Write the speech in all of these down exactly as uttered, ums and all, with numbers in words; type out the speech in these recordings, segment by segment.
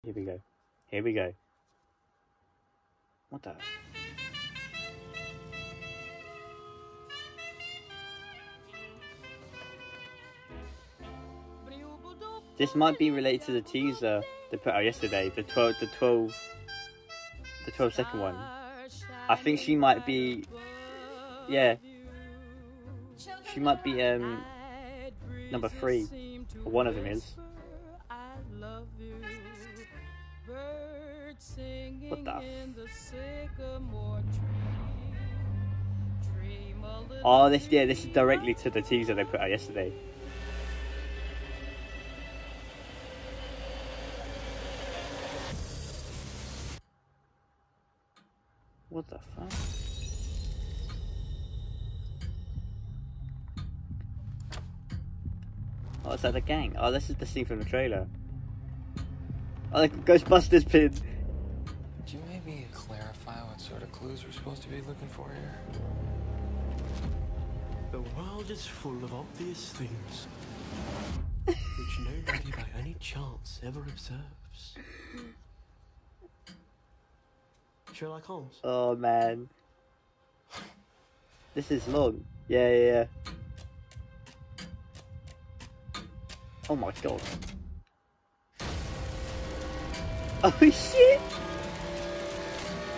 Here we go. Here we go. What the? This might be related to the teaser they put out yesterday. The twelve, the twelve, the twelve second one. I think she might be. Yeah. She might be um number three. Or one of them is. What the? Oh, this yeah, this is directly to the teaser they put out yesterday. What the fuck? Oh, is that the gang? Oh, this is the scene from the trailer. Oh, the Ghostbusters pin. Could you maybe clarify what sort of clues we're supposed to be looking for here? The world is full of obvious things, which nobody by any chance ever observes. Sherlock Holmes. Oh man, this is long. Yeah, yeah, yeah. Oh my god. Oh shit!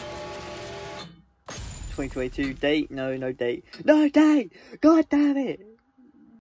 twenty twenty-two date? No, no date. No date! God damn it!